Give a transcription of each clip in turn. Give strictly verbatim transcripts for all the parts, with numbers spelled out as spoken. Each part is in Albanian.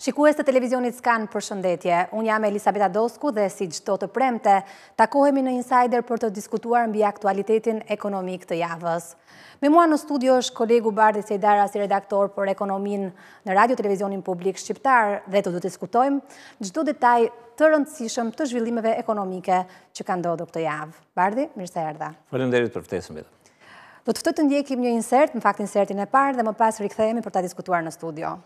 Shikues të televizionit Skan, përshëndetje. Unë jam Elisabeta Dosku dhe si çdo të premte, takohemi në Insider për të diskutuar mbi aktualitetin ekonomik të javës. Me mua në studio është kolegu Bardhi Sejdara si redaktor për ekonomin në Radio Televizionin Publik Shqiptar dhe të do të diskutojmë çdo detaj të rëndësishëm të zhvillimeve ekonomike që kanë ndodhur këtë javë. Bardhi, mirë se erdha. Faleminderit për ftesën. Do të ftoj të ndjekim një insert, në fakt insertin e parë dhe më pas rikthehemi për ta diskutuar në studio.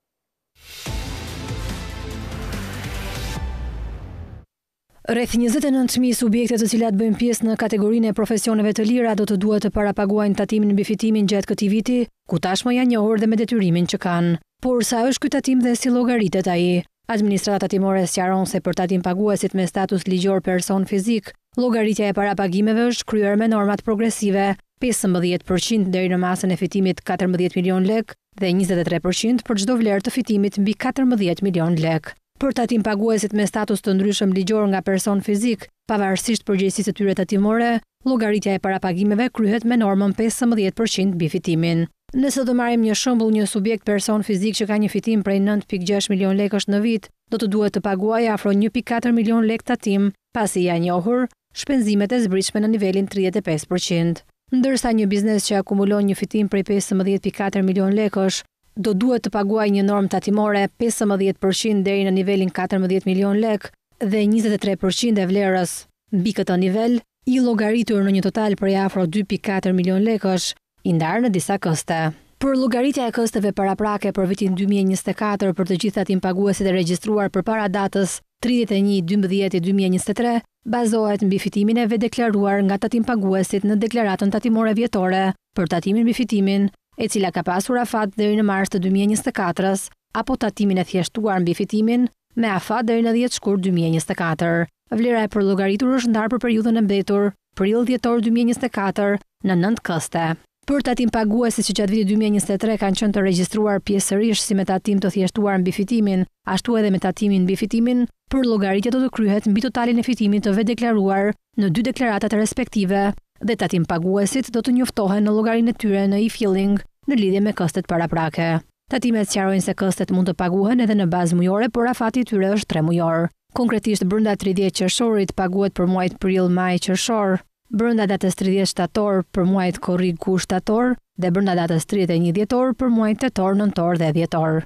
Rreth njëzet e nëntë mijë subjekte të cilat bëjnë pjesë në kategorinë e profesioneve të lira do të duhet të parapaguajnë tatimin mbi fitimin gjatë këtij viti, ku tashmë janë njohur dhe me detyrimin që kanë. Por sa është ky tatim dhe si llogaritet ai? Administrata tatimore sqaron se për tatim paguesit me status ligjor person fizik, llogaritja e parapagimeve është kryer me normat progresive, pesëmbëdhjetë përqind deri në masën e fitimit katërmbëdhjetë milion lek dhe njëzet e tre përqind për çdo vlerë të fitimit mbi katërmbëdhjetë milion lek. Për tatim paguesit me status të ndryshëm ligjor nga person fizik, pavarësisht përgjegjësisë së tyre tatimore, llogaritja e parapagimeve kryhet me normën pesëmbëdhjetë përqind mbi fitimin. Nëse do marrim një shembull, një subjekt person fizik që ka një fitim prej nëntë pikë gjashtë milion lekësh në vit, do të duhet të paguajë afro një pikë katër milion lek tatim, pasi janë njohur shpenzimet e zbritshme në nivelin tridhjetë e pesë përqind. Ndërsa një biznes që akumulon një fitim prej pesëmbëdhjetë pikë katër milion lekësh do duhet të paguajë një normë tatimore pesëmbëdhjetë përqind deri në nivelin katërmbëdhjetë milion lek dhe njëzet e tre përqind e vlerës mbi këtë nivel, i llogaritur në një total prej afro dy pikë katër milion lekësh, i ndarë në disa këste. Për llogaritja e kësteve paraprake për vitin dy mijë e njëzet e katër për të gjithë tatim paguesit e regjistruar përpara datës tridhjetë e një dymbëdhjetë dy mijë e njëzet e tre, bazohet mbi fitimin e vedeklaruar nga tatim paguesit në deklaratën tatimore vjetore për tatimin mbi fitimin, e cila ka pasur afat deri në mars të dy mijë e njëzet e katër, apo tatimin e thjeshtuar mbi fitimin me afat deri në dhjetë shkurt dy mijë e njëzet e katër. Vlera e përllogaritur është ndarë për periudhën e mbetur, prill-dhjetor dy mijë e njëzet e katër, në nëntë këste. Për tatim paguesit që gjatë vitit dy mijë e njëzet e tre kanë qenë të regjistruar pjesërisht si me tatim të thjeshtuar mbi fitimin, ashtu edhe me tatimin mbi fitimin, përllogaritja do të kryhet mbi totalin e fitimit të vedeklaruar në dy deklaratat respektive dhe tatim paguesit do të njoftohen në llogarinë e tyre në e-filing në lidhje me këstet paraprake. Tatimet sqarojnë se këstet mund të paguhen edhe në bazë mujore, por afati i tyre është tre mujor. Konkretisht brenda tridhjetë qershorit paguhet për muajt prill, maj, qershor, brenda datës tridhjetë shtator për muajt korrik, gusht, shtator dhe brenda datës tridhjetë e një dhjetor për muajt tetor, nëntor dhe dhjetor.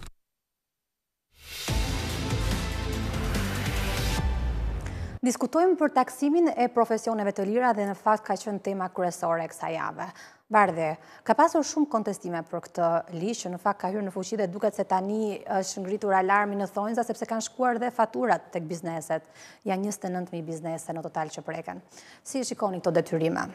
Diskutojmë për taksimin e profesioneve të lira dhe në fakt ka qenë tema kryesore e kësaj jave. Bardhi, ka pasur shumë kontestime për këtë ligj që në fakt ka hyrë në fuqi dhe duket se tani është ngritur alarmi në thonjza sepse kanë shkuar dhe faturat tek bizneset. Janë njëzet e nëntë mijë biznese në total që preken. Si shikoni këto detyrime?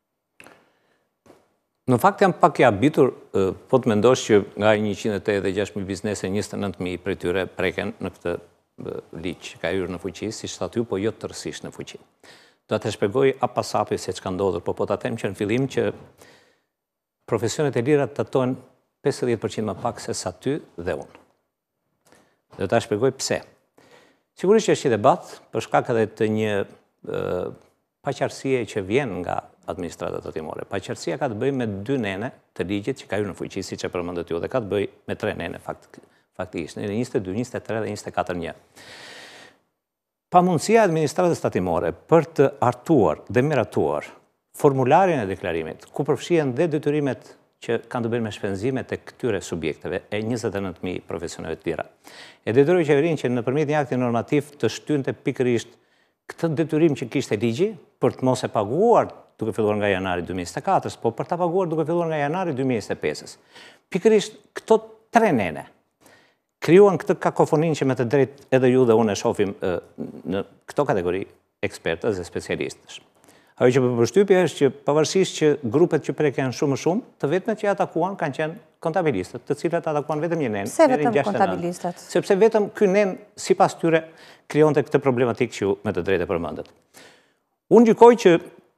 Në fakt jam pak i habitur, po të mendosh që nga njëqind e tetëdhjetë e gjashtë mijë biznese, njëzet e nëntë mijë prej tyre preken në këtë ligj që ka hyrë në fuqi, siç thatë ju, po jo tërësisht në fuqi. Do të shpjegoj pas hapi se ç'ka ndodhur, po po ta them që në fillim që profesionet e lira tatojnë pesëdhjetë përqind më pak se sa ty dhe unë. Do ta shpjegoj pse. Sigurisht që është një debat për shkak edhe të një paqartësie që vjen nga administrata tatimore. Paqartësia ka të bëjë me dy nene të ligjit që ka hyrë në fuqi, siç e përmendët ju, dhe ka të bëjë me tre nene faktikisht, në njëzet e dy, njëzet e tre dhe njëzet e katër një. Pamundësia e administratës tatimore për të hartuar dhe miratuar formularin e deklarimit, ku përfshihen dhe detyrimet që kanë të bëjnë me shpenzimet e këtyre subjekteve e njëzet e nëntë mijë profesioneve të lira. E detyroi qeverinë që nëpërmjet një akti normativ të shtynte pikërisht këtë detyrim që kishte ligji për të mos e paguar duke filluar nga janari dy mijë e njëzet e katër, po për ta paguar duke filluar nga janari dy mijë e njëzet e pesë. Pikërisht këto tre nene krijuan këtë kakofoninë që me të drejtë edhe ju dhe unë e shohim në këto kategori ekspertësh dhe specialistësh. Ajo që për përshtypje është që pavarësisht që grupet që preken shumë më shumë, të vetmet që atakuan kanë qenë kontabilistët, të cilët atakuan vetëm një nen. Pse vetëm kontabilistët? Sepse vetëm ky nen sipas tyre krijonte këtë problematikë që ju me të drejtë përmendet. Unë gjykoj që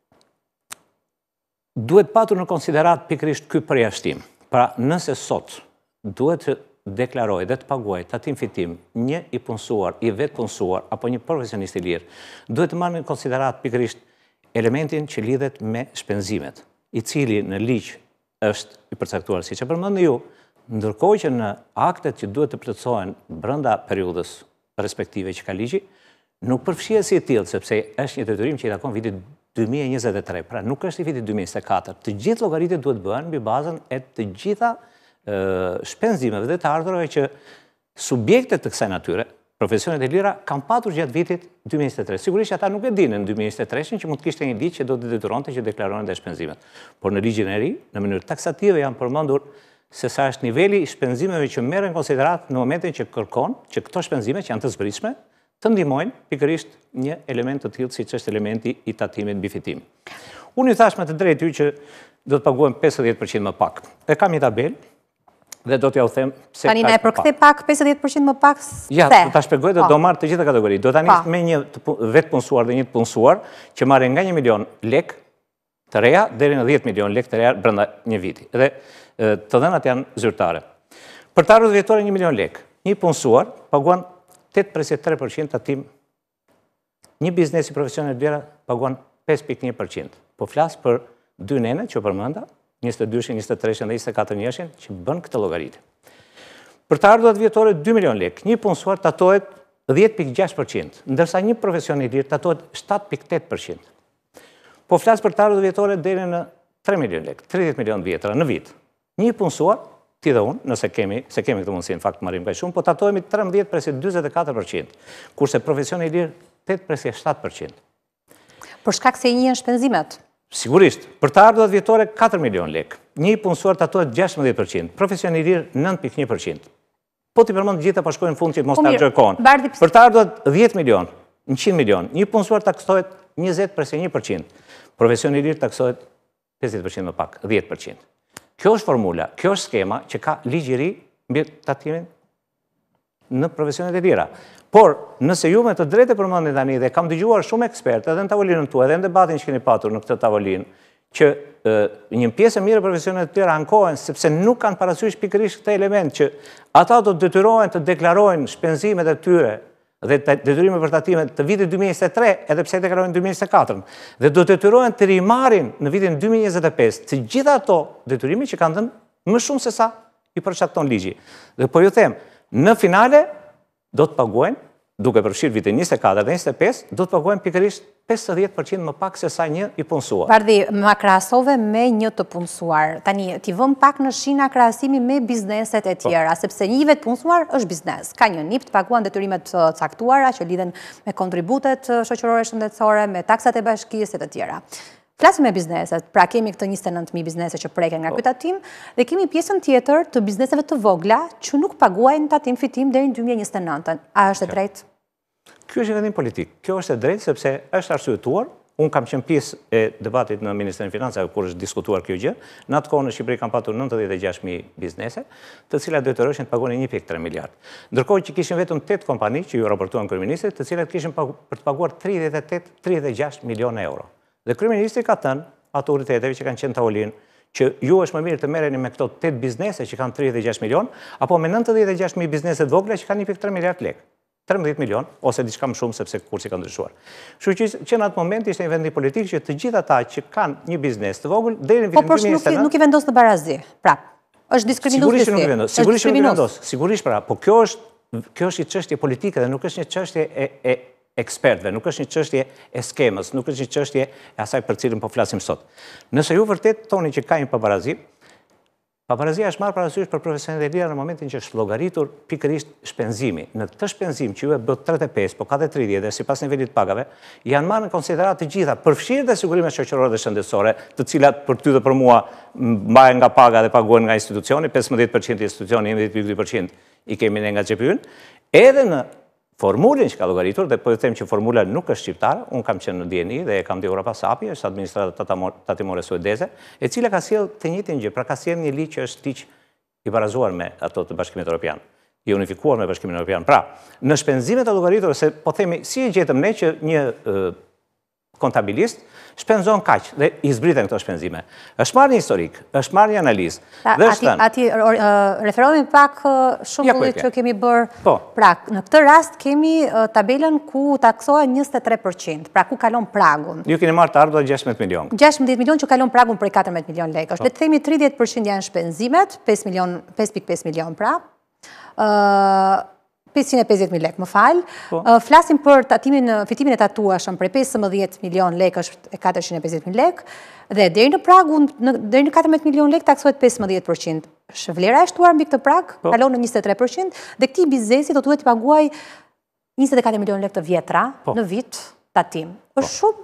duhet patur në konsiderat pikërisht ky përjashtim. Pra, nëse sot duhet të deklaroj dhe të paguaj tatim fitim një i punësuar, i vetë punësuar, apo një profesionist i lirë, duhet të marrë në konsiderat pikërisht elementin që lidhet me shpenzimet, i cili në ligj është i përcaktuar, siç e përmendni ju, Ndërkohë që në aktet që duhet të plotësohen brenda periudhës respektive që ka ligji, nuk përfshihet si e tillë, sepse është një detyrim që i takon vitit dy mijë e njëzet e tre, pra nuk është i vitit dy mijë e njëzet e katër. Të gjithë llogaritë duhet bëhen mbi bazën e të gjitha shpenzimeve dhe të ardhurave që subjektet të kësaj natyre, profesionet e lira, kanë patur gjatë vitit dy mijë e njëzet e tre. Sigurisht ata nuk e dinë në dy mijë e njëzet e tre që mund të kishte një ligj që do të detyronte që deklarohen dhe shpenzimet. Por në ligjin e ri, në mënyrë taksative janë përmendur se sa është niveli i shpenzimeve që merren konsiderat në momentin që kërkon që këto shpenzime që janë të zbritshme të ndihmojnë pikërisht një element të tillë siç është elementi i tatimit mbi fitim. Unë i thash me të drejtë ju që do të paguajmë pesëdhjetë përqind më pak. E kam një tabelë dhe do t'ja u them pse. Tani na e përkthe pak pesëdhjetë përqind më pak se. Ja, do ta shpjegoj dhe do marr të gjitha kategoritë. Do ta nis me një vetë punësuar dhe një të punësuar që marrin nga një milion lek të reja deri në dhjetë milion lek të reja brenda një viti. Dhe të dhënat janë zyrtare. Për të ardhur vjetore një milion lek, një punësuar paguan tetë presë tre përqind tatim. Një biznes i profesionet lira paguan pesë pikë një përqind. Po flas për dy nene që përmenda, njëzet e dyshin, njëzet e treshin dhe njëzet e katër vjeçin që bën këtë llogaritë. Për të ardhurat vjetore dy milion lek, një punësuar tatohet dhjetë pikë gjashtë përqind, ndërsa një profesion i lirë tatohet shtatë pikë tetë përqind. Po flas për të ardhurat vjetore deri në tre milion lek, tridhjetë milion vjetra në vit. Një punësuar, ti dhe unë, nëse kemi, se kemi këtë mundësi në fakt marrim kaq shumë, po tatohemi trembëdhjetë presë dyzet e katër përqind, kurse profesioni i lirë tetë presë shtatë përqind. Për shkak se i njihen shpenzimet. Sigurisht, për të ardhurat vjetore katër milion lek. Një punësuar tatohet gjashtëdhjetë përqind, profesioni i lirë nëntë pikë një përqind. Po ti përmend gjitha pa shkojnë në fund që mos ta harxoj kohën. Për të ardhurat dhjetë milion, njëqind milion, një punësuar taksohet njëzet presë një përqind. Profesioni i lirë taksohet pesëdhjetë përqind më pak, dhjetë përqind. Kjo është formula, kjo është skema që ka ligj i ri mbi tatimin në profesionet e lira. Por, nëse ju me të drejtë përmendni tani dhe kam dëgjuar shumë ekspertë edhe në tavolinën tuaj edhe në debatin që keni patur në këtë tavolinë, që një pjesë e mirë e profesionet të tjera ankohen sepse nuk kanë parasysh pikërisht këtë element që ata do të detyrohen të deklarojnë shpenzimet e tyre dhe detyrime për tatimet të vitit dy mijë e njëzet e tre, edhe pse deklarojnë dy mijë e njëzet e katër, dhe do të detyrohen të rimarrin në vitin dy mijë e njëzet e pesë të gjitha ato detyrime që kanë dhënë më shumë se sa i përshtatton ligji. Dhe po ju them, në finale do të paguajnë, duke përfshirë vitin njëzet e katër dhe njëzet e pesë, do të paguajnë pikërisht pesëdhjetë përqind më pak se sa një i punësuar. Bardhi, ma krahasove me një të punësuar. Tani, ti vëm pak në shina krahasimi me bizneset e tjera, sepse një vetë punësuar është biznes. Ka një nip të paguan detyrimet caktuara që lidhen me kontributet shoqërore shëndetësore, me taksat e bashkisë e të tjera. Flasim me bizneset, pra kemi këtë njëzet e nëntë mijë biznese që preken nga ky tatim dhe kemi pjesën tjetër të bizneseve të vogla që nuk paguajnë tatim fitim deri në dy mijë e njëzet e nëntë. A është e drejtë? Kjo është një vendim politik. Kjo është e drejtë sepse është arsyetuar. Unë kam qenë pjesë e debatit në Ministerin e Financave kur është diskutuar kjo gjë. Në atë kohë në Shqipëri kanë patur nëntëdhjetë e gjashtë mijë biznese, të cilat detyroheshin të paguanin një pikë tre miliard. Ndërkohë që kishin vetëm tetë kompani që ju raportuan kryeministrit, të cilat kishin për të paguar tridhjetë e tetë tridhjetë e gjashtë milionë euro. Dhe kryeministri ka thënë autoriteteve që kanë qenë tavolinë që ju është më mirë të merreni me këto tetë biznese që kanë tridhjetë e gjashtë milion, apo me nëntëdhjetë e gjashtë mijë biznese të vogla që kanë një pikë tre miliard lekë. trembëdhjetë milion, ose diçka më shumë sepse kursi ka ndryshuar. Kështu që në atë moment ishte një vendim politik që të gjithë ata që kanë një biznes të vogël deri në vitin dy mijë e njëzet e nëntë. Po nuk i vendos në barazi. Prap, është diskriminues. Sigurisht nuk i vendos. Sigurisht nuk i vendos. Sigurisht pra, po kjo është kjo është një çështje politike dhe nuk është një çështje e e ekspertëve, nuk është një çështje e skemës, nuk është një çështje e asaj për cilën po flasim sot. Nëse ju vërtet thoni që ka një pabarazi, pabarazia është marrë parasysh për profesionet e lira në momentin që është llogaritur pikërisht shpenzimi. Në këtë shpenzim që ju e bë tridhjetë e pesë, po ka dhe tridhjetë dhe sipas nivelit të pagave, janë marrë në konsiderat të gjitha, përfshirë dhe sigurimet shoqërore dhe shëndetësore, të cilat për ty dhe për mua mbahen nga paga dhe paguhen nga institucioni, pesëmbëdhjetë përqind institucioni, njëmbëdhjetë pikë dy përqind i kemi ne nga xhepi ynë, edhe në formulin që ka llogaritur, dhe po ju them që formula nuk është shqiptare, unë kam qenë në D N I dhe e kam diur pas hapi, është administrata tatimore suedeze, e cila ka sjellë të njëjtin gjë, pra ka sjellë një ligj që është ligj i barazuar me ato të Bashkimit Evropian, i unifikuar me Bashkimin Evropian. Pra, në shpenzimet e llogaritura, se po themi si e gjetëm ne që një kontabilist, shpenzon kaq dhe i zbriten këto shpenzime. Është marrë një historik, është marrë një analizë. Ati referohemi pak shumbullit që kemi bërë. Pra, në këtë rast kemi tabelën ku taksohet njëzet e tre përqind, pra ku kalon pragun. Ju keni marrë të ardhur gjashtëdhjetë milion. gjashtëdhjetë milion që kalon pragun për katërmbëdhjetë milion lekësh. Le të themi tridhjetë përqind janë shpenzimet, pesë pikë pesë milion pra. pesëqind e pesëdhjetë mijë lekë, më falë. Flasim për fitimin e tatuashëm për pesëmbëdhjetë milion lekësh e katërqind e pesëdhjetë mijë lekë, dhe deri në pragun, deri në katërmbëdhjetë milion lekë taksohet pesëmbëdhjetë përqind. Vlera e shtuar mbi këtë prag, kalon në njëzet e tre përqind, dhe këtij biznesi do duhet të paguaj njëzet e katër milion lekë të vjetra në vit tatim. Është shumë.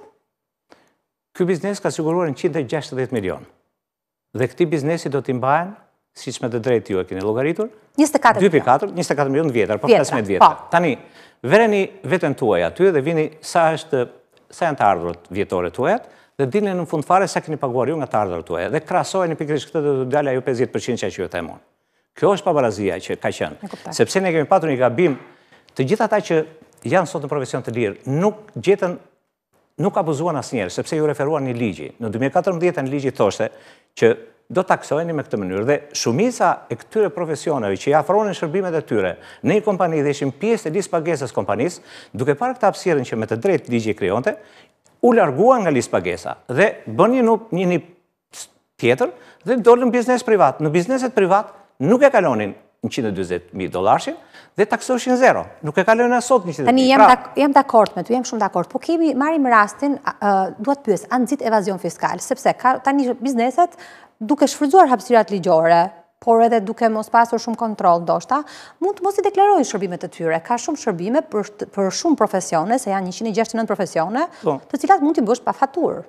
Ky biznes ka siguruar njëqind e gjashtëdhjetë milion. Dhe këtij biznesi do t'i mbahen, siç me të drejtë ju e keni llogaritur, njëzet e katër dy pikë katër, njëzet e katër milion vjetra, po pesëmbëdhjetë vjetra. Tani, vereni veten tuaj aty dhe vini sa është sa janë të ardhurat vjetore tuaja dhe dilni në fund fare sa keni paguar ju nga të ardhurat tuaja dhe krahasojeni pikërisht këtë do të dalë ajo pesëdhjetë përqind që ju e themon. Kjo është pabarazia që ka qenë. Sepse ne kemi patur një gabim, të gjithë ata që janë sot në profesion të lirë, nuk gjetën nuk abuzuan asnjëherë, sepse ju referuan një ligji. Në dy mijë e katërmbëdhjetë në ligji thoshte që do taksoheni me këtë mënyrë dhe shumica e këtyre profesioneve që i afronin shërbimet e tyre në një kompani dhe ishin pjesë e listë pagesës kompanisë, duke parë këtë hapësirën që me të drejtë ligji krijonte, u larguan nga listë pagesa dhe bën një një një tjetër dhe dolën në biznes privat. Në bizneset privat nuk e kalonin njëqind e dyzet mijë dollarëshin dhe taksoshin zero. Nuk e kalonin as sot njëqind e dyzet mijë. Tani jam dakord me ty, jam shumë dakord, po kemi marrim rastin, duhet pyes, a nxit evazion fiskal, sepse tani bizneset duke shfrytzuar hapësirat ligjore, por edhe duke mos pasur shumë kontroll ndoshta, mund të mos i deklarojnë shërbimet e tyre. Ka shumë shërbime për shumë profesione, se janë njëqind e gjashtëdhjetë e nëntë profesione, të cilat mund t'i bësh pa faturë.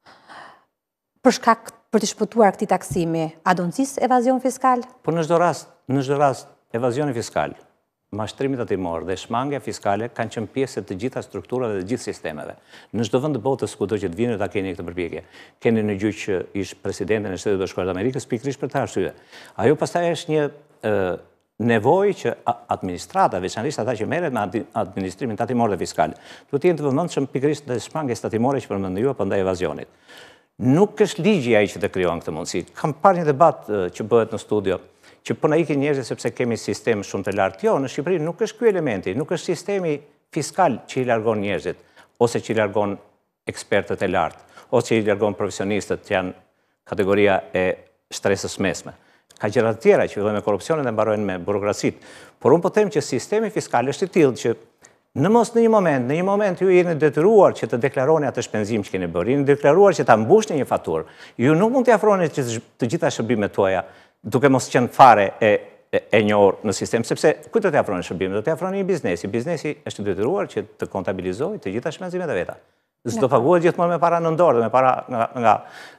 Për shkak për të shpëtuar këtij taksimi, a do nxis evazion fiskal? Po në çdo rast, në çdo rast, evazioni fiskal, mashtrimi tatimor dhe shmangja fiskale kanë qenë pjesë të gjitha strukturave dhe të gjithë sistemeve. Në çdo vend të botës kudo që të vini ta keni këtë përpjekje. Keni në gjyq që ish presidentin e Shtetit Bashkuar të Amerikës pikërisht për të arsye. Ajo pastaj është një nevojë që administrata, veçanërisht ata që merret me administrimin tatimor dhe fiskal, duhet të jenë të vëmendshëm pikërisht ndaj shmangjes tatimore që përmendën ju apo ndaj evazionit. Nuk është ligji ai që të krijon këtë mundësi. Kam parë një debat që bëhet në studio që po na ikin njerëzit sepse kemi sistem shumë të lartë. Jo, në Shqipëri nuk është ky elementi, nuk është sistemi fiskal që i largon njerëzit, ose që i largon ekspertët e lartë, ose që i largon profesionistët që janë kategoria e shtresës mesme. Ka gjëra të tjera që fillojnë me korrupsionin dhe mbarojnë me burokracitë. Por unë po them që sistemi fiskal është i tillë që në mos në një moment, në një moment ju jeni detyruar që të deklaroni atë shpenzim që keni bërë, jeni deklaruar që ta mbushni një faturë. Ju nuk mund t'i afroni të gjitha shërbimet tuaja duke mos qenë fare e njohur në sistem, sepse kujt do t'i afroni shërbimet? Do t'i afroni një biznesi. Biznesi është detyruar që të kontabilizojë të gjitha shpenzimet e veta. S'do paguhet gjithmonë me para në dorë, me para nga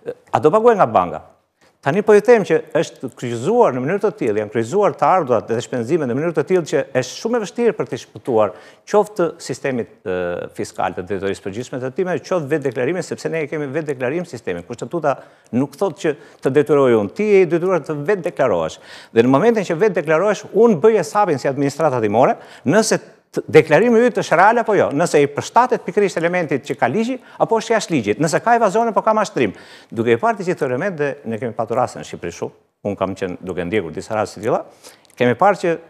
a do paguhet nga banka. Tani po ju them që është kryqëzuar në mënyrë të tillë, janë kryqëzuar të ardhurat dhe shpenzimet në mënyrë të tillë që është shumë e vështirë për të shpëtuar qoftë sistemit fiskal të drejtorisë përgjithshme të timeve, qoftë vetë deklarimin, sepse ne kemi vetë deklarim sistemin. Kushtatuta nuk thotë që të detyrojë unë, ti je i detyruar të vetë deklarohesh. Dhe në momentin që vetë deklarohesh, unë bëj hesabin si administrata timore, nëse deklarimi yt është real apo jo, nëse i përshtatet pikërisht elementit që ka ligji apo është jashtë ligjit, nëse ka evazion apo ka mashtrim. Duke i parë të gjithë element dhe ne kemi patur raste në Shqipëri shumë, unë kam qenë duke ndjekur disa raste të tilla, kemi parë që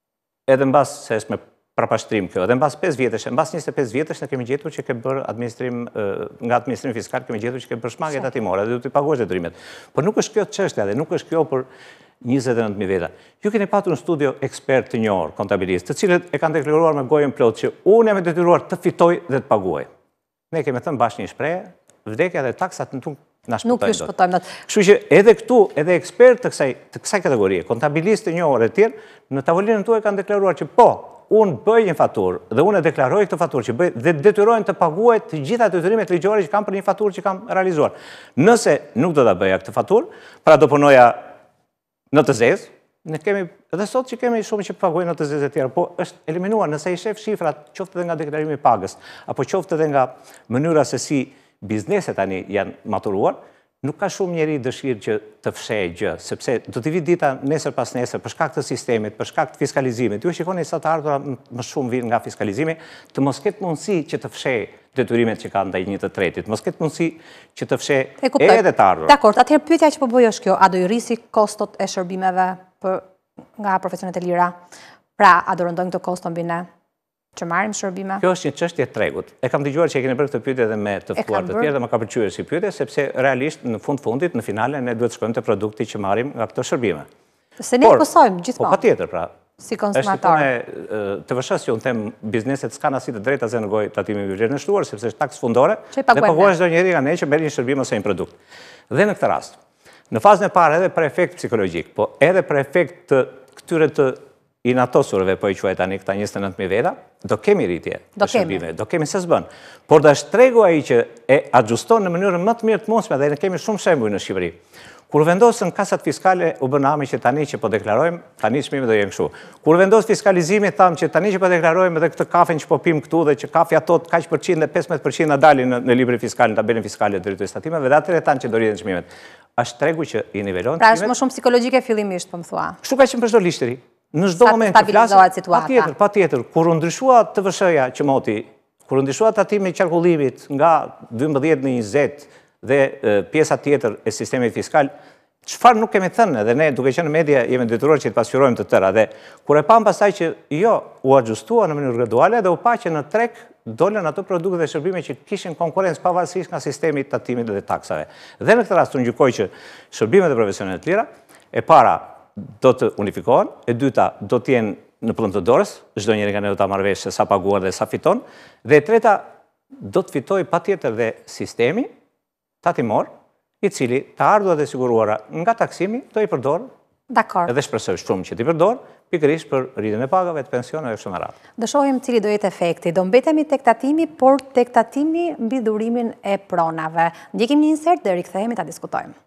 edhe mbas se është me prapashtrim kjo, edhe mbas pesë vjetësh, mbas njëzet e pesë vjetësh ne kemi gjetur që ke bërë administrim nga administrimi fiskal kemi gjetur që ke bërë shmangje tatimore dhe do t'i paguash detyrimet. Por nuk është kjo çështja dhe nuk është kjo për njëzet e nëntë mijë veta. Ju keni patur në studio ekspert të njohur, kontabilistë, të cilët e kanë deklaruar me gojën plot që unë jam i detyruar të fitoj dhe të paguaj. Ne kemi thënë bashkë një shprehje, vdekja dhe taksat nuk na shpëtojnë. Nuk ju shpëtojnë dot. Kështu që edhe këtu, edhe ekspertë të kësaj të kësaj kategorie, kontabilistë të njohur e tjerë, në tavolinën tuaj kanë deklaruar që po, unë bëj një faturë dhe unë e deklaroj këtë faturë që bëj dhe detyrojnë të paguaj të gjitha detyrimet ligjore që kam për një faturë që kam realizuar. Nëse nuk do ta bëja këtë faturë, pra do punoja në të zezë, ne kemi edhe sot që kemi shumë që paguajnë në të zezë e tjera, po është eliminuar nëse i shef shifrat qoftë edhe nga deklarimi i pagës, apo qoftë edhe nga mënyra se si bizneset tani janë maturuar, nuk ka shumë njeri dëshirë që të fshehë gjë, sepse do t'i vi dita nesër pas nesër për shkak të sistemit, për shkak të fiskalizimit. Ju shikoni sa të ardhura më shumë vijnë nga fiskalizimi, të mos ketë mundësi që të fshehë, detyrimet që ka ndaj një të tretit. Mos ketë mundësi që të fshe edhe të ardhur. Dakor, atëherë pyetja që po bëj është kjo, a do i rrisi kostot e shërbimeve nga profesionet e lira? Pra, a do rëndojmë këto kosto mbi ne që marrim shërbime? Kjo është një çështje e tregut. E kam dëgjuar që e keni bërë këtë pyetje edhe me të ftuar të tjerë dhe më ka pëlqyer si pyetje, sepse realisht në fund fundit, në finale, ne duhet të shkojmë te produkti që marrim nga këto shërbime. Se ne pësojmë gjithmonë. Po patjetër, pra. Si konsumator. Është të vështirë që unë them bizneset s'kan asnjë të drejtë asë negoj tatimi me vlerë në shtuar, sepse është taks fundore dhe paguajnë çdo njeri nga ne që merr një shërbim ose një produkt. Dhe në këtë rast, në fazën e parë edhe për efekt psikologjik, po edhe për efekt të këtyre të inatosurve, po i quaj tani këta njëzet e nëntë mijë veta, do kemi rritje të shërbime, do kemi se s'bën. Por do është tregu ai që e adjuston në mënyrën më të mirë të mundshme dhe ne kemi shumë shembuj në Shqipëri. Kur vendosën kasat fiskale u bën ami që tani që po deklarojmë, tani çmimet do jenë kështu. Kur vendos fiskalizimi thamë që tani që po deklarojmë edhe këtë kafen që po pim këtu dhe që kafja tot kaq përqind dhe pesëmbëdhjetë përqind na dalin në, në librin fiskal, në tabelën fiskale të drejtues tatimeve, dhe atëherë tani që do rriten çmimet. Është tregu që i nivelon çmimet. Pra është më shumë psikologjike fillimisht, po më thua. Kështu ka qenë për çdo lishtëri. Në çdo moment të flasë, patjetër, patjetër, kur u ndryshua T V S-ja që moti, kur u ndryshua tatimi i qarkullimit nga dymbëdhjetë në njëzet dhe pjesa tjetër e sistemit fiskal, çfarë nuk kemi thënë, dhe ne duke qenë media jemi detyruar që të pasqyrojmë të tëra, dhe kur e pam pastaj që jo u ajustua në mënyrë graduale dhe u pa që në treg dolën ato produkte dhe shërbime që kishin konkurrencë pavarësisht nga sistemi i tatimit dhe taksave. Dhe në këtë rast unë gjykoj që shërbimet e profesionet të lira, e para do të unifikohen, e dyta do të jenë në plën të dorës, çdo njeri nga ne do ta marrë vesh se sa paguar dhe sa fiton, dhe e treta do të fitojë patjetër dhe sistemi tatimor, i cili të ardhurat e siguruara nga taksimi do i përdor. Dakor. Edhe shpresoj shumë që t'i përdor, pikërisht për rritjen e pagave, të pensioneve e kështu me radhë. Do shohim cili do jetë efekti. Do mbetemi tek tatimi, por tek tatimi mbi dhurimin e pronave. Ndjekim një insert dhe rikthehemi ta diskutojmë.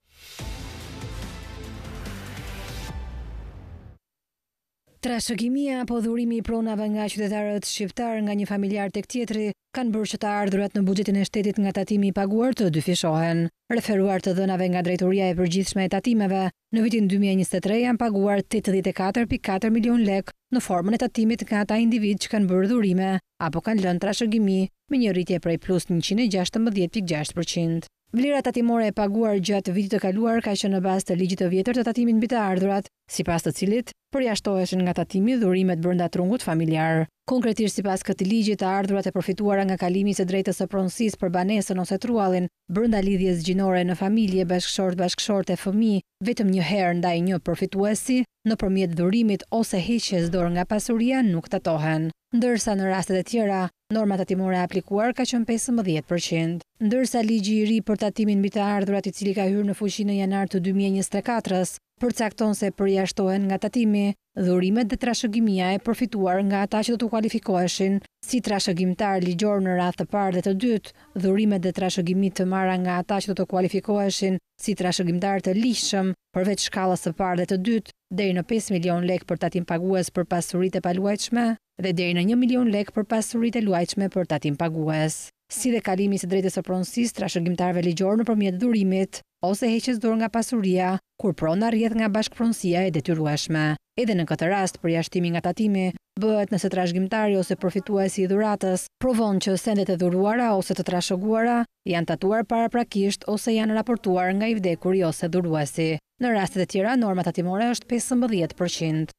Trashëgimia apo dhurimi i pronave nga qytetarët shqiptar nga një familjar tek tjetri kanë bërë që të ardhurat në buxhetin e shtetit nga tatimi i paguar të dyfishohen. Referuar të dhënave nga Drejtoria e Përgjithshme e Tatimeve, në vitin dy mijë e njëzet e tre janë paguar tetëdhjetë e katër pikë katër milion lek në formën e tatimit nga ata individ që kanë bërë dhurime apo kanë lënë trashëgimi me një rritje prej plus njëqind e gjashtëmbëdhjetë pikë gjashtë përqind. Vlera tatimore e paguar gjatë vitit të kaluar ka qenë në bazë të ligjit të vjetër të tatimit mbi të ardhurat, sipas të cilit përjashtoheshin nga tatimi dhurimet brenda trungut familjar. Konkretisht sipas këtij ligji, të ardhurat e përfituara nga kalimi së drejtës së pronësisë për banesën ose truallin brenda lidhjes gjinore në familje, bashkëshort, bashkëshort e fëmijë, vetëm një herë ndaj një përfituesi, nëpërmjet dhurimit ose heqjes dorë nga pasuria nuk tatohen. Ndërsa në rastet e tjera, norma tatimore e aplikuar ka qenë pesëmbëdhjetë përqind. Ndërsa ligji i ri për tatimin mbi të ardhurat, i cili ka hyrë në fuqi në janar të dy mijë e njëzet e katër-s, përcakton se përjashtohen nga tatimi dhurimet dhe trashëgimia e përfituar nga ata që do të kualifikoheshin si trashëgimtar ligjor në radhë të parë dhe të dytë, dhurimet dhe trashëgimit të marra nga ata që do të kualifikoheshin si trashëgimtar të ligjshëm përveç shkallës së parë dhe të dytë, deri në pesë milion lek për tatim pagues për pasuritë e paluajtshme dhe deri në një milion lek për pasuritë e luajtshme për tatim pagues. Si dhe kalimi së drejtës së pronësisë trashëgimtarëve ligjor nëpërmjet dhurimit ose heqjes dorë nga pasuria, kur prona rrjedh nga bashkëpronësia e detyrueshme. Edhe në këtë rast, përjashtimi nga tatimi bëhet nëse trashëgimtari ose përfituesi i dhuratës provon që sendet e dhuruara ose të trashëguara janë tatuar paraprakisht ose janë raportuar nga i vdekuri ose dhuruesi. Në rastet e tjera, norma tatimore është pesëmbëdhjetë përqind.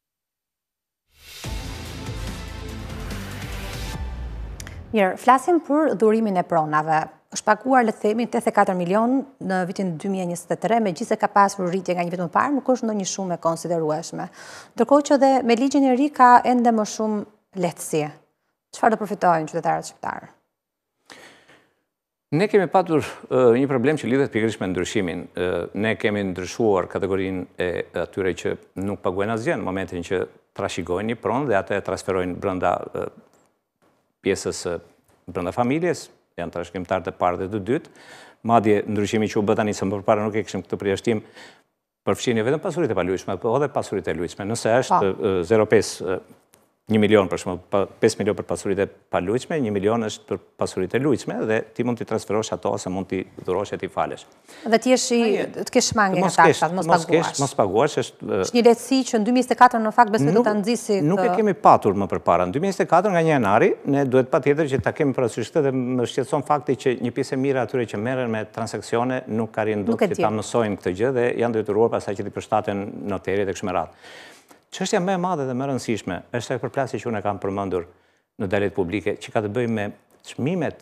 Mirë, flasim për dhurimin e pronave. Është paguar, le të themi, tetëdhjetë e katër milion në vitin dy mijë e njëzet e tre, megjithëse ka pasur rritje nga një vit më parë, nuk është ndonjë shumë e konsiderueshme. Ndërkohë që dhe me ligjin e ri ka ende më shumë lehtësi. Çfarë do përfitojnë qytetarët shqiptar? Ne kemi patur uh, një problem që lidhet pikërisht me ndryshimin. Uh, ne kemi ndryshuar kategorinë e atyre që nuk paguajnë asgjë në momentin që trashëgojnë një pronë dhe atë e transferojnë brenda uh, pjesës uh, brenda familjes, janë trashëgimtar të parë dhe të dytë. Madje ndryshimi që u bë tani së përpara nuk e kishim këtë përjashtim, përfshin vetëm pasuritë e paluajtshme, por edhe pasuritë e luajtshme. Nëse është zero virgulë pesë një milion për shumë, pesë milion për pasurit e palujqme, një milion është për pasurit e lujqme, dhe ti mund t'i transferosh ato, ose mund t'i dhurosh e t'i falesh. Dhe ti është i të kesh shmange nga taksat, mos paguash. Mos paguash, është... është një lehtësi që në dy mijë e njëzet e katër në fakt besoj të ta nxjisi. Nuk e kemi patur më përpara. Në dy mijë e njëzet e katër nga një janari, ne duhet patjetër që ta kemi parasysh këtë, dhe më shqetëson fakti që një pjesë e mirë atyre që merren me transaksione nuk arrin dot që ta mësojnë këtë gjë dhe janë detyruar pastaj që t'i përshtaten noterit e kështu me radhë. Çështja më e madhe dhe më e rëndësishme është ajo përplasje që unë e kam përmendur në daljet publike, që ka të bëjë me çmimet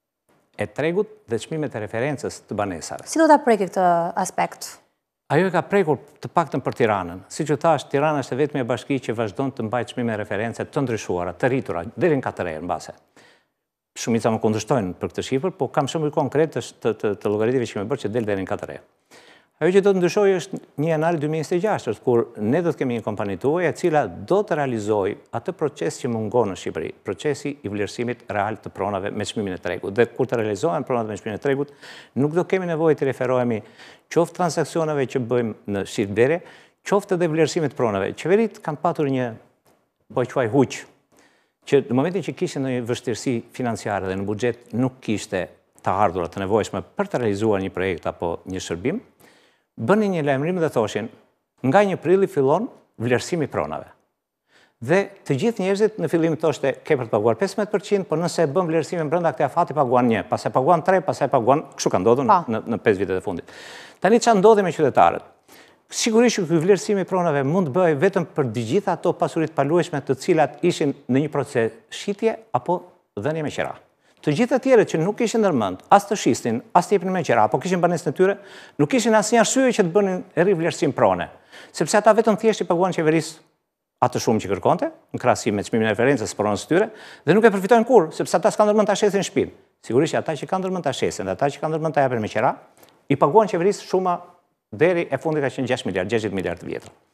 e tregut dhe çmimet e referencës të banesave. Si do ta preki këtë aspekt? Ajo e ka prekur të paktën për Tiranën. Siç u thash, Tirana është vetëm e bashki që vazhdon të mbajë çmime referencë të ndryshuara, të rritura, deri në katër herë mbase. Shumica më kundërshtojnë për këtë shifër, po kam shembull konkret të të, të llogaritive që më bërë që del deri në katër herë. Ajo që do të ndryshojë është një janari dy mijë e njëzet e gjashtë, kur ne do të kemi një kompani tuaj e cila do të realizojë atë proces që mungon në Shqipëri, procesi i vlerësimit real të pronave me çmimin e tregut. Dhe kur të realizohen pronat me çmimin e tregut, nuk do kemi nevojë të referohemi qoftë transaksioneve që bëjmë në shitblerje, qoftë edhe vlerësimit të pronave. Qeverit kanë patur një, po e quaj huq, që në momentin që kishin një vështirësi financiare dhe në buxhet nuk kishte të ardhurat të nevojshme për të realizuar një projekt apo një shërbim, bëni një lajmërim dhe thoshin, nga një prilli fillon vlerësimi pronave. Dhe të gjithë njerëzit në fillim thoshte, ke për të paguar pesëmbëdhjetë përqind, por nëse bën vlerësimin brenda këtij afati paguan një, pastaj paguan tre, pastaj paguan, kështu ka ndodhur në në pesë vitet e fundit. Tani çfarë ndodhi me qytetarët? Sigurisht që ky vlerësim i pronave mund të bëhej vetëm për të gjitha ato pasuritë paluajshme të cilat ishin në një proces shitje apo dhënie me qira. Të gjithë të tjerët që nuk kishin ndërmend, as të shistin, as të jepnin me qira, apo kishin banesën e tyre, nuk kishin asnjë arsye që të bënin rivlerësim prone, sepse ata vetëm thjesht i paguan qeverisë atë shumë që kërkonte, në krahasim me çmimin e referencës pronës së tyre, dhe nuk e përfitojnë kurrë, sepse ata s'kan ndërmend ta shesin shtëpinë. Sigurisht që ata që kanë ndërmend ta shesin dhe ata që kanë ndërmend ta japin me qira, i paguan qeverisë shuma deri e fundit ka qenë gjashtë miliardë, gjashtëdhjetë miliardë të vjetra.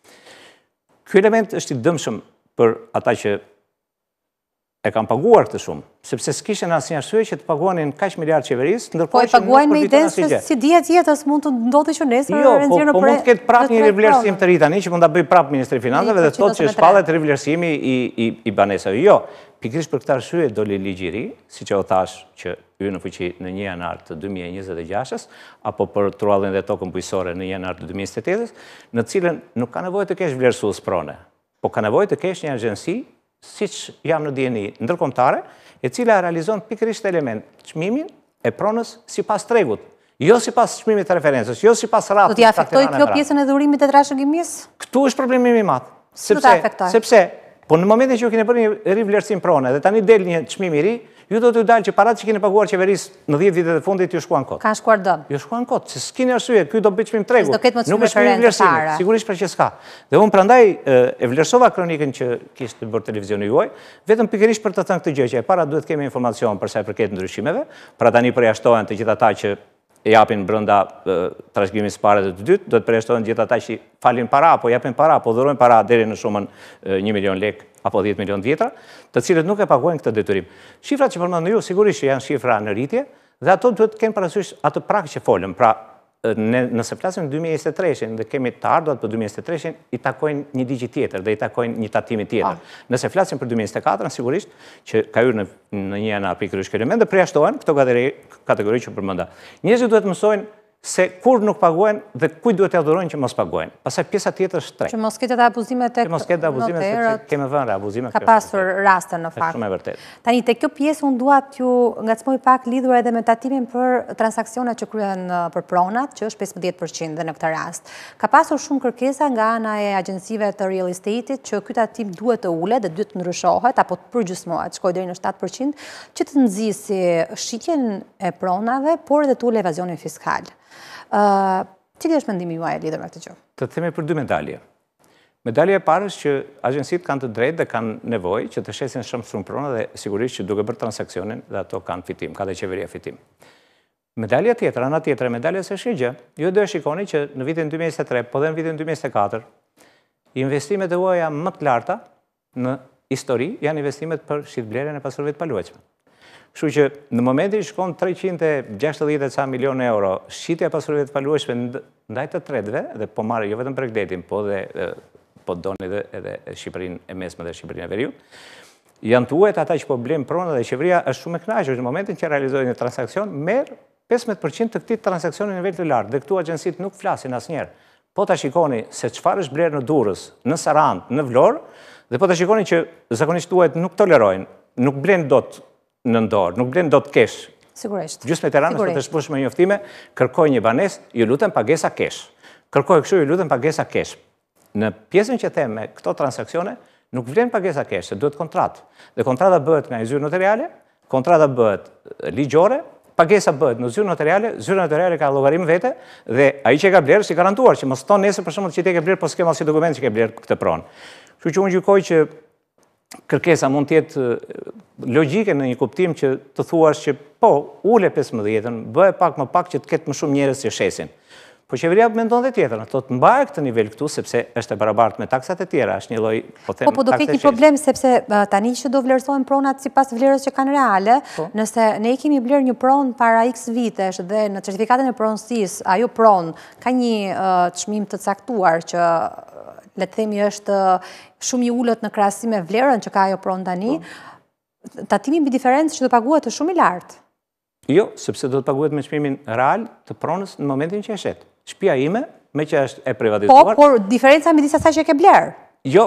Ky element është i dëmshëm për ata që e kam paguar këtë shumë, sepse s'kishin asnjë arsye që të paguanin kaq miliardë qeverisë, ndërkohë që po e paguajnë me idenë se si dihet jetës mund të ndodhë që nesër jo, po, po mund të ketë prapë një rivlerësim të ri tani që mund ta bëj prapë Ministri i Financave dhe thotë që shpallet rivlerësimi i i, i banesave. Jo, pikërisht për këtë arsye doli ligji i ri, siç e thash, që hyn në fuqi në një janar të dy mijë e njëzet e gjashtës, apo për truallin dhe tokën bujqësore në janar të dy mijë e njëzet e tetës, në të cilën nuk ka nevojë të kesh vlerësues prone, po ka nevojë të kesh një agjenci siç jam në D N I ndërkombëtare, e cila realizon pikërisht element çmimin e pronës sipas tregut, jo sipas çmimit të referencës, jo sipas rrafës. Do t'i afektojë kjo pjesën e dhurimit të trashëgimisë? Këtu është problemi më i madh. Sepse sepse po në momentin që ju keni bërë një rivlerësim prone dhe tani del një çmim i ri, ju do t'ju dalë që paratë që keni paguar qeverisë në dhjetë vitet e fundit ju shkuan kot. Kanë shkuar dëm. Ju shkuan kot, se s'keni arsye, ky do bëj çmim tregu. Nuk është çmim vlerësimi, sigurisht për që s'ka. Dhe unë prandaj e vlerësova kronikën që kishte bërë televizioni juaj, vetëm pikërisht për të thënë këtë gjë që e para duhet kemi informacion për sa i përket ndryshimeve, pra tani përjashtohen të gjithë ata që e japin brenda trashëgimit së parë dhe të dytë, do të përjashtohen gjithë ata që falin para apo japin para apo dhurojnë para deri në shumën një milion lekë apo dhjetë milion vjetra, të cilët nuk e paguajnë këtë detyrim. Shifrat që përmendën ju sigurisht që janë shifra në rritje dhe ato duhet të kenë parasysh atë prag që folëm. Pra, nëse flasim dy mijë e njëzet e treshin dhe kemi të ardhurat për dy mijë e njëzet e treshin, i takojnë një ligji tjetër dhe i takojnë një tatimi tjetër. Nëse flasim për dy mijë e njëzet e katër, sigurisht që ka hyrë në një janar pikërisht ky element dhe përjashtohen këto kategori që përmenda. Njerëzit duhet të mësojnë se kur nuk paguajnë dhe kujt duhet t'ia dhurojnë që mos paguajnë. Pastaj pjesa tjetër është tre. Që mos ketë abuzime tek Që mos ketë abuzime sepse kemë vënë abuzime. Ka pasur raste në fakt. Shumë e vërtetë. Tani tek kjo pjesë unë dua t'ju ngacmoj pak lidhur edhe me tatimin për transaksionet që kryhen për pronat, që është pesëmbëdhjetë përqind dhe në këtë rast. Ka pasur shumë kërkesa nga ana e agjencive të real estate-it që ky tatim duhet të ulet dhe duhet të ndryshohet apo të përgjysmohet, shkojë deri në shtatë përqind, që të nxjisë shitjen e pronave, por edhe të ulë evazionin fiskal. Uh, Cili është mendimi juaj lidhur me këtë gjë? Të themi për dy medalje. Medalja e parë është që agjencitë kanë të drejtë dhe kanë nevojë që të shesin shumë shumë prona dhe sigurisht që duke bërë transaksionin dhe ato kanë fitim, ka dhe qeveria fitim. Medalja tjetër, ana tjetër e medaljes është një gjë. Ju do e shikoni që në vitin dy mijë e njëzet e tre, po dhe në vitin dy mijë e njëzet e katër, investimet e huaja më të larta në histori janë investimet për shitblerjen e pasurive të paluajtshme. Kështu që në momentin shkon treqind e gjashtëdhjetë ca milionë euro shitja e pasurive të paluajtshme ndaj të tretëve dhe po marrë jo vetëm Bregdetin, po dhe po doni edhe, edhe Shqipërinë e mesme dhe Shqipërinë e veriut. Janë të uet ata që po blenë prona dhe qeveria është shumë e kënaqur në momentin që realizojnë një transakcion, merr pesëmbëdhjetë përqind të këtij transaksioni në nivel të lartë dhe këtu agjensitë nuk flasin asnjëherë. Po ta shikoni se çfarë është blerë në Durrës, në Sarandë, në Vlorë, dhe po ta shikoni që zakonisht uet nuk tolerojnë, nuk blenë dot në dorë, nuk blenë dot kesh. Sigurisht. Gjysmë e Tiranës sot është pushme njoftime, kërkoj një banesë, ju lutem pagesa kesh. Kërkoj kështu, ju lutem pagesa kesh. Në pjesën që them me këto transaksione, nuk vlen pagesa kesh, se duhet kontratë. Dhe kontrata bëhet nga zyrë notariale, kontrata bëhet ligjore, pagesa bëhet në zyrë notariale, zyrë notariale ka llogarim vete dhe ai që ka blerë si garantuar që mos thon nesër për shembull që ti ke blerë po s'ke asnjë dokument që ke blerë këtë pronë. Kështu që unë gjykoj që kërkesa mund të jetë logjike në një kuptim që të thuash që po, ule pesëmbëdhjetën, bëhe pak më pak që të ketë më shumë njerëz që shesin. Po qeveria mendon dhe tjetër, to të mbajë këtë nivel këtu sepse është e barabartë me taksat e tjera, është një lloj, po them, po po do ketë një problem sepse tani që do vlerësohen pronat sipas vlerës që kanë reale, nëse ne kemi blerë një pronë para X vitesh dhe në certifikatën e pronësisë ajo pronë ka një çmim të caktuar që le të themi është shumë i ulët në krahasim me vlerën që ka ajo pronë tani, tatimi mbi diferencë që do paguhet është shumë i lartë. Jo, sepse do të paguhet me çmimin real të pronës në momentin që e shet. Shtëpia ime, me që është e privatizuar. Po, por diferenca midis asaj që ke blerë. Jo,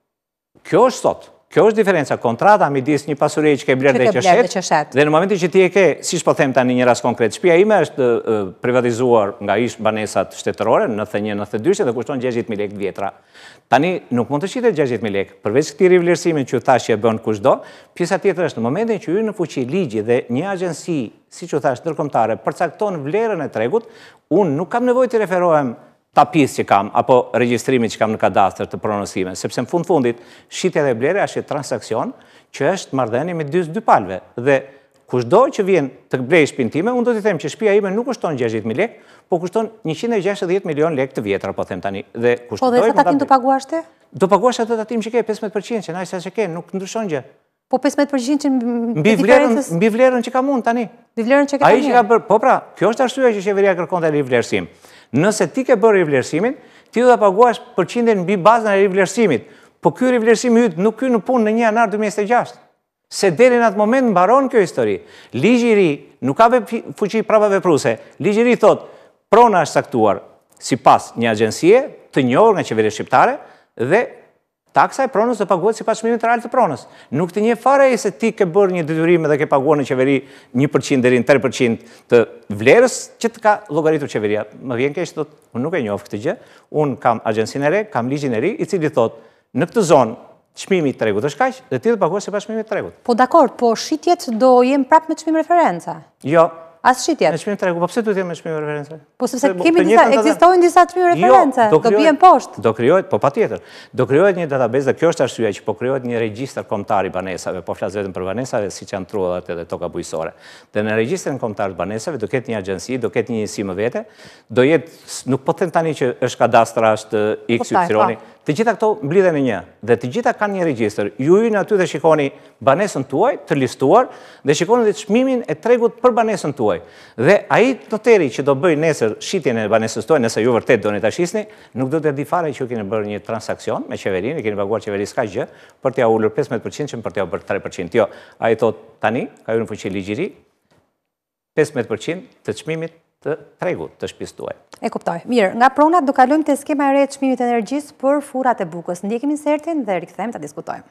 kjo është sot. Kjo është diferenca, kontrata midis një pasurie që ke blerë dhe që shet, dhe në momentin që ti e ke, siç po them tani një rast konkret, shtëpia ime është privatizuar nga ish banesat shtetërore në nëntëdhjetë e një nëntëdhjetë e dy dhe kushton gjashtëdhjetë mijë lekë vjetra. Tani nuk mund të shitet gjashtëdhjetë mijë lekë. Përveç këtij rivlerësimi që thash që e bën kushdo, pjesa tjetër është në momentin që hyn në fuqi ligji dhe një agjenci, siç u thash, ndërkombëtare, përcakton vlerën e tregut, unë nuk kam nevojë të referohem tapis që kam, apo regjistrimit që kam në kadastër të pronës time, sepse në fund fundit, shitja dhe blerja është transakcion që është marrëdhënie me dy dy palëve. Dhe kushdo që vjen të blej shtëpinë time, unë do t'i them që shtëpia ime nuk kushton gjashtëdhjetë mijë lekë, po kushton njëqind e gjashtëdhjetë milion lekë të vjetra, po them tani. Dhe po dhe sa tatim do paguash ti? Do paguash atë tatim që ke, pesëmbëdhjetë përqind, që na sa që ke, nuk ndryshon gjë. Po pesëmbëdhjetë përqind që mbi vlerën, mbi vlerën që kam unë tani. Mbi vlerën që ke tani. Ai që ka bërë, po pra, kjo është arsyeja që qeveria kërkon tani rivlerësim. Nëse ti ke bërë rivlerësimin, ti do ta paguash përqindjen mbi bazën e rivlerësimit. Po ky rivlerësim i yt nuk hyn në punë në një janar dy mijë e njëzet e gjashtë. Se deri në atë moment mbaron kjo histori. Ligji i ri nuk ka fuqi prapavepruese. Ligji i ri thotë, prona është saktuar sipas një agjencie të njohur nga qeveria shqiptare dhe taksa e pronës do paguhet sipas çmimit real të pronës. Nuk të njeh fare se ti ke bërë një detyrim dhe ke paguar në qeveri një përqind deri në tre përqind të vlerës që të ka llogaritur qeveria. Më vjen keq thotë, unë nuk e njoh këtë gjë. Unë kam agjencinë e re, kam ligjin e ri i cili thotë, në këtë zonë çmimi i tregut është kaq dhe ti do paguash sipas çmimit të tregut. Po dakord, po shitjet do jenë prapë me çmim referenca. Jo. As shitjet. Me çmim të tregut, po pse duhet të jenë me çmim referencë? Po sepse kemi disa, ekzistojnë disa çmim referencë, do bien poshtë. Do krijohet, po patjetër. Do krijohet një database dhe kjo është arsyeja që po krijohet një regjistër kombëtar i banesave, po flas vetëm për banesave siç janë trullat edhe toka bujqësore. Dhe në regjistrin kombëtar të banesave do ketë një agjenci, do ketë një njësi më vete, do jetë, nuk po them tani që është kadastra, është X Y. Të gjitha këto mblidhen në një dhe të gjitha kanë një regjistër. Ju hyni aty dhe shikoni banesën tuaj të listuar dhe shikoni dhe çmimin e tregut për banesën tuaj. Dhe ai noteri që do bëj nesër shitjen e banesës tuaj, nëse ju vërtet doni ta shisni, nuk do të di fare që ju keni bërë një transakcion me qeverinë, keni paguar qeverisë kaq gjë për t'ia ulur pesëmbëdhjetë përqind që për t'ia bërë tre përqind. Jo, ai thot tani ka hyrë në fuqi ligji i ri pesëmbëdhjetë përqind të çmimit të tregut të shtëpisë tuaj. E kuptoj. Mirë, nga pronat do kalojmë te skema e re e çmimit të energjisë për furrat e bukës. Ndjekim insertin dhe rikthehemi ta diskutojmë.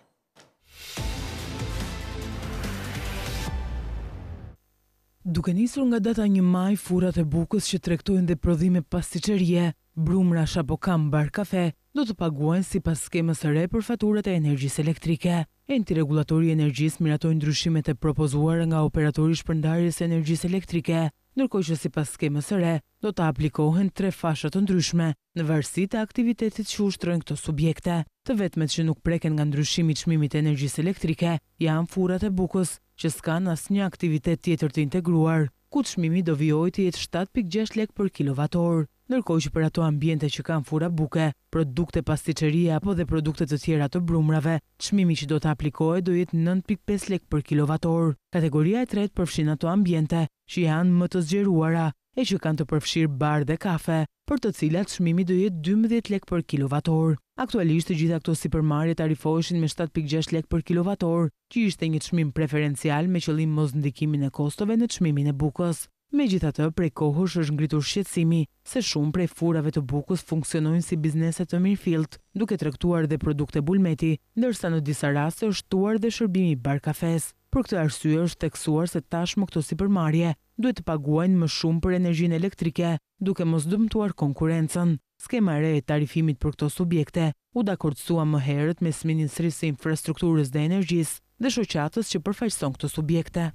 Duke nisur nga data një maj, furrat e bukës që tregtojnë dhe prodhime pastiqerie, brumrash apo kam bar kafe, do të paguajnë sipas skemës së re për faturat e energjisë elektrike. Enti Regulatori i Energjisë miratoi ndryshimet e propozuara nga operatori i shpërndarjes së energjisë elektrike, ndërkohë që sipas skemës së re do të aplikohen tre fasha të ndryshme në varësi të aktivitetit që ushtrojnë këto subjekte. Të vetmet që nuk preken nga ndryshimi i çmimit të energjisë elektrike janë furrat e bukës, që s'kan asnjë aktivitet tjetër të integruar, ku çmimi do vijojë të jetë shtatë pikë gjashtë lekë për kilovator. Ndërkohë që për ato ambiente që kanë furra buke, produkte pastiqerie apo dhe produkte të tjera të brumrave, çmimi që do të aplikohet do jetë nëntë pikë pesë lekë për kilovator. Kategoria e tretë përfshin ato ambiente që janë më të zgjeruara, e që kanë të përfshirë bar dhe kafe, për të cilat çmimi do jetë dymbëdhjetë lekë për kilovator. Aktualisht të gjitha këto sipërmarrje tarifoheshin me shtatë pikë gjashtë lekë për kilovator, që ishte një çmim preferencial me qëllim mos ndikimin e kostove në çmimin e bukës. Megjithatë, prej kohësh është ngritur shqetësimi se shumë prej furave të bukës funksionojnë si biznese të mirëfillt, duke tregtuar dhe produkte bulmeti, ndërsa në disa raste është shtuar dhe shërbimi bar kafes. Për këtë arsye është theksuar se tashmë këto sipërmarrje duhet të paguajnë më shumë për energjinë elektrike, duke mos dëmtuar konkurrencën. Skema e re e tarifimit për këto subjekte u dakordësua më herët mes Ministrisë së Infrastrukturës dhe Energjisë dhe shoqatës që përfaqëson këto subjekte.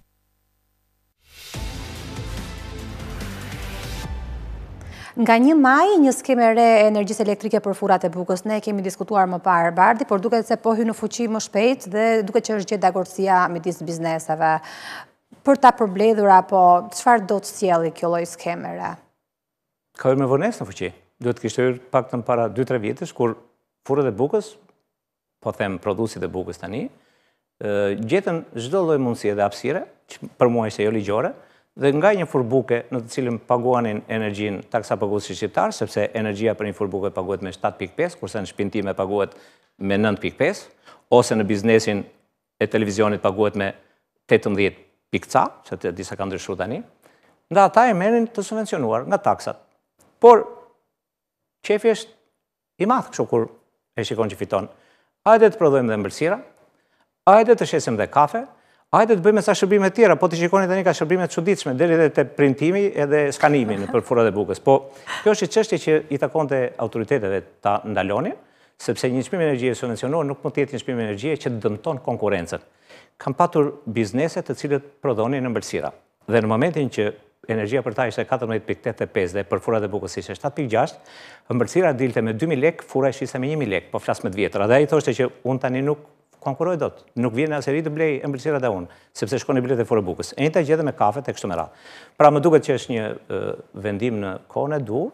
Nga një maj, një skemë e re e energjisë elektrike për furat e bukës, ne kemi diskutuar më parë, Bardi, por duket se po hy në fuqi më shpejt dhe duket që është gjetë dakordësia midis bizneseve. Për ta përbledhur apo çfarë do të sjellë kjo lloj skeme re? Ka hyrë me vonesë në fuqi. Duhet kishte hyrë paktën para dy tre vjetësh kur furrat e bukës, po them prodhuesit e bukës tani, gjetën çdo lloj mundësie dhe hapësire, për mua ishte jo ligjore, dhe nga një furbuke në të cilën paguanin energjinë taksa paguesi shqiptar, sepse energjia për një furbuke paguhet me shtatë pikë pesë, kurse në shtëpinë time paguhet me nëntë pikë pesë, ose në biznesin e televizionit paguhet me tetëmbëdhjetë pikë ca, që të disa kanë ndryshuar tani. Nda ata e merrin të subvencionuar nga taksat. Por qefi është i madh kështu kur e shikon që fiton. Hajde të prodhojmë dhe ëmbëlsira, hajde të shesim dhe kafe, hajde të bëjmë sa shërbime të tjera, po të shikoni tani ka shërbime të çuditshme, deri edhe te printimi edhe skanimi për furrat e bukës. Po kjo është çështje që i takonte autoriteteve ta ndalonin, sepse një çmim energjie subvencionuar nuk mund të jetë një çmim energjie që dëmton konkurrencën. Kam patur biznese të cilët prodhonin ëmbëlsira. Dhe në momentin që energjia për ta ishte katërmbëdhjetë pikë tetëdhjetë e pesë dhe për furrat e bukës ishte shtatë pikë gjashtë, ëmbëlsira dilte me dy mijë lekë, fura ishte me një mijë lekë, po flas me të vjetra. Dhe ai thoshte që unë tani nuk konkuroj dot. Nuk vjen aseri të blej ëmbëlsirat e unë, sepse shkon në bilet e furrë bukës. E njëjta gjë edhe me kafet e kështu me radhë. Pra më duket që është një vendim në kohën e dur,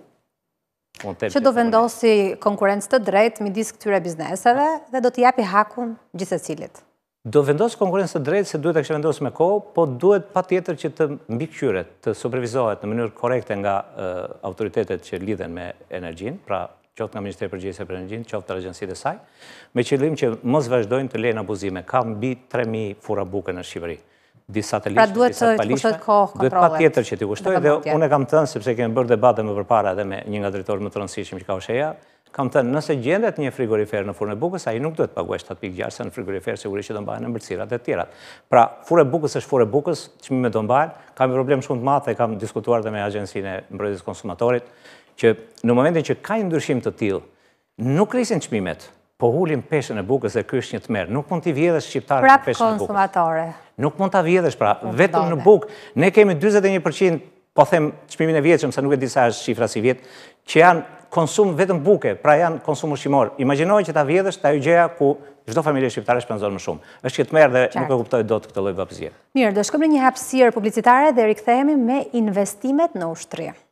që do vendosi konkurrencë të drejtë midis këtyre bizneseve dhe do t'i japi hakun gjithsecilit. Do vendos konkurrencë të drejtë se duhet të kishte vendosur me kohë, po duhet patjetër që të mbikëqyret, të supervizohet në mënyrë korrekte nga autoritetet që lidhen me energjinë, pra qoftë nga Ministria e Përgjegjësisë për Energjinë, qoftë agjencitë e saj, me qëllim që mos vazhdojnë të lejnë abuzime. Ka mbi tre mijë furra buke në Shqipëri. Disa të lishme, disa të palishme. Duhet patjetër që t'i kushtoj dhe unë e kam thënë, sepse kemi bërë debate më përpara edhe me një nga drejtorët më të rëndësishëm që ka Osheja, kam thënë nëse gjendet një frigorifer në furrën e bukës, ai nuk duhet paguaj shtatë pikë gjashtë, se në frigorifer sigurisht që do mbahen ëmbëlsirat e tjera. Pra, furra e bukës është furrë e bukës, çmimet do mbahen. Kam një problem shumë të madh e kam diskutuar edhe me Agjencinë e Mbrojtjes së Konsumatorit, që në momentin që ka një ndryshim të tillë, nuk rrisin çmimet, po ulin peshën e bukës dhe ky është një tmerr. Nuk mund t'i vjedhësh shqiptarët në peshën e bukës. Konsumatore. Nuk mund ta vjedhësh pra, vetëm në bukë. Ne kemi dyzet e një përqind, po them çmimin e vjetshëm, se nuk e di sa është shifra si vjet, që janë konsum vetëm buke, pra janë konsum ushqimor. Imagjinoj që ta vjedhësh te ajo gjëja ku çdo familje shqiptare shpenzon më shumë. Është një tmerr dhe nuk e kuptoj dot këtë lloj vapëzie. Mirë, do shkojmë në një hapësirë publicitare dhe rikthehemi me investimet në ushtri.